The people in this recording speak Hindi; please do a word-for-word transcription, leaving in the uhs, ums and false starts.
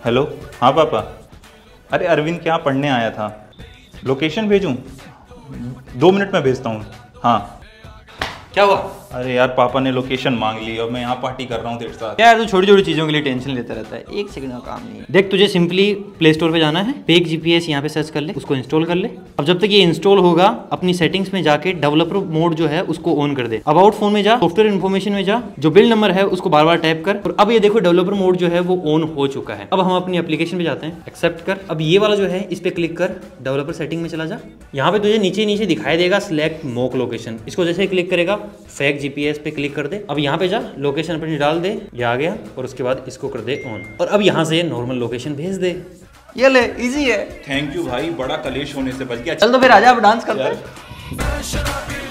हेलो, हाँ पापा। अरे अरविंद क्या पढ़ने आया था, लोकेशन भेजूं? दो मिनट में भेजता हूँ। हाँ क्या हुआ? अरे यार पापा ने लोकेशन मांग ली और मैं यहाँ पार्टी कर रहा हूँ तेरे साथ। यार तू छोटी छोटी चीज़ों के लिए टेंशन लेता रहता है, एक सेकंड का काम नहीं है। देख, तुझे सिंपली प्ले स्टोर पे जाना है, पेक जीपीएस यहाँ पे सर्च कर ले, उसको इंस्टॉल कर ले। अब जब तक ये इंस्टॉल होगा, अपनी सेटिंग्स में जाके डेवलपर मोड जो है उसको ऑन कर दे। अबाउट फोन में जा, सॉफ्टवेयर इन्फॉर्मेशन में जा, जो बिल्ड नंबर है उसको बार बार टैप कर, और अब ये देखो डेवलपर मोड जो है वो ऑन हो चुका है। अब हम अपनी एप्लीकेशन पे जाते हैं, एक्सेप्ट कर। अब ये वाला जो है इस पे क्लिक कर, डेवलपर सेटिंग में चला जा। यहाँ पे तुझे नीचे नीचे दिखाई देगा सिलेक्ट मॉक लोकेशन, इसको जैसे क्लिक करेगा फेक जीपीएस पे क्लिक कर दे। अब यहाँ पे जा, लोकेशन अपनी डाल दे, ये आ गया, और उसके बाद इसको कर दे ऑन, और अब यहाँ से नॉर्मल लोकेशन भेज दे। ये ले, इजी है। थैंक यू भाई, बड़ा कलेश होने से बच गया। चल तो फिर आजा, अब डांस करते हैं।